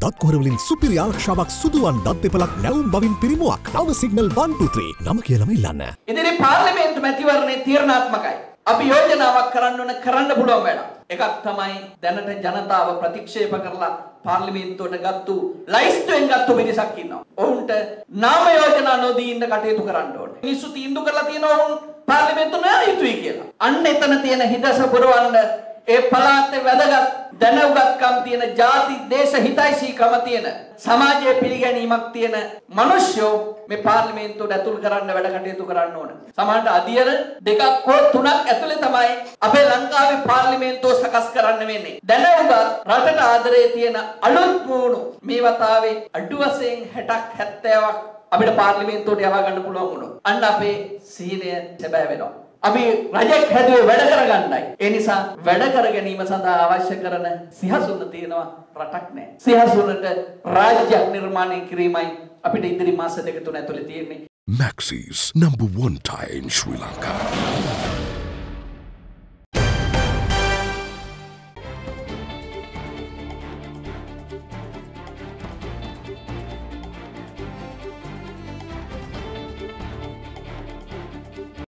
දත් කොහර වලින් සුපිරි ආරක්ෂාවක් සුදුවන් දත් දෙපළක් නැවුම් බවින් පිරිමුවක්. නව සිග්නල් 123 නම කියලාම ඉල්ලන්න. ඉදිරි පාර්ලිමේන්තු මැතිවරණයේ තීරණාත්මකයි. අපි යෝජනාවක් කරන්න පුළුවන් වැඩක්. එකක් තමයි දැනට ජනතාව ප්‍රතික්ෂේප කරලා පාර්ලිමේන්තුවට ගත්තු ලයිස්තුවෙන් ගත්තු මිනිසක් ඉන්නවා. ඔවුන්ට නාම යෝජනා නොදී ඉන්න කටයුතු කරන්න ඕනේ. මිනිස්සු තීන්දුව කරලා තියෙනවා ඔවුන් පාර්ලිමේන්තුව නෑ යුතුයි කියලා. අන්න එතන තියෙන හිදස පුරවන්න ඒ පළාතේ වැදගත් දැනුගත්කම් තියෙන ಜಾති දේශ හිතයිසීකම තියෙන සමාජයේ පිළිගැනීමක් තියෙන මිනිස්සු මේ පාර්ලිමේන්තුවට ඇතුල් කරන්න වැඩ කටයුතු කරන්න ඕන. සමහරට අධියර දෙකක් හෝ තුනක් ඇතුලේ තමයි අපේ ලංකාවේ පාර්ලිමේන්තුව සකස් කරන්න වෙන්නේ. දැනුගත් රටට ආදරේ තියෙන අලුත් මූණු මේ වතාවේ අඩු වශයෙන් 60ක් 70ක් අපිට පාර්ලිමේන්තුවට යවා ගන්න පුළුවන් වුණොත් අන්න අපේ සීනය සැබෑ වෙනවා. අපි රජෙක් හැදුවේ වැඩ කරගන්නයි. ඒ නිසා වැඩ කර ගැනීම සඳහා අවශ්‍ය කරන සිහසුන තියෙනවා රටක් නැහැ. සිහසුනට රාජ්‍යයක් නිර්මාණය කිරීමයි අපිට ඉදිරි මාස දෙක තුන ඇතුලේ තියෙන්නේ. Maxis, #1 tire in Sri Lanka.